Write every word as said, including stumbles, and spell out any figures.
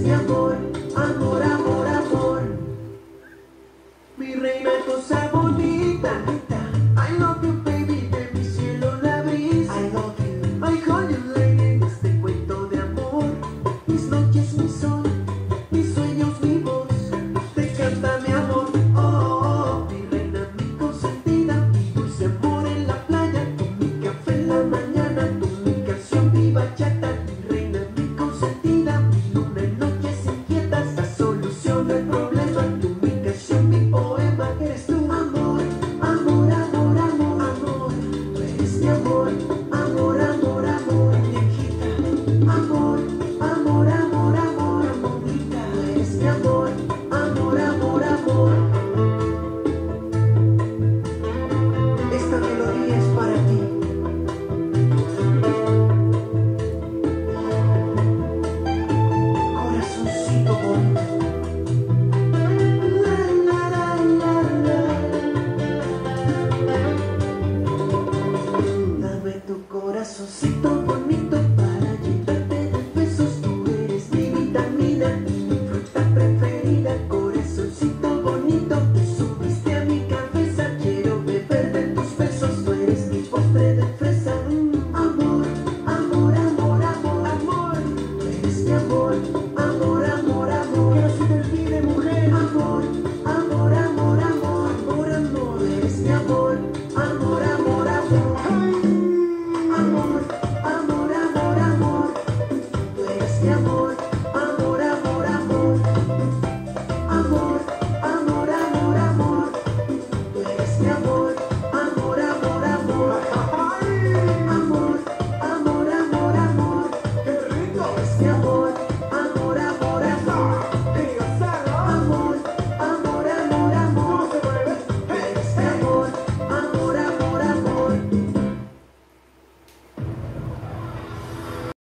mi amor, amor, amor, amor. Mi reina, cosa bonita. I love you, baby, de mi cielo la brisa. I love you. I call you lady en este cuento de amor. Mis noches, mis horas.